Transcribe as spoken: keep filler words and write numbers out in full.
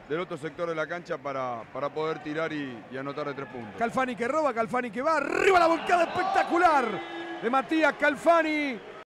del otro sector de la cancha para, para poder tirar y, y anotar de tres puntos. Calfani que roba, Calfani que va, arriba la volcada espectacular de Matías Calfani.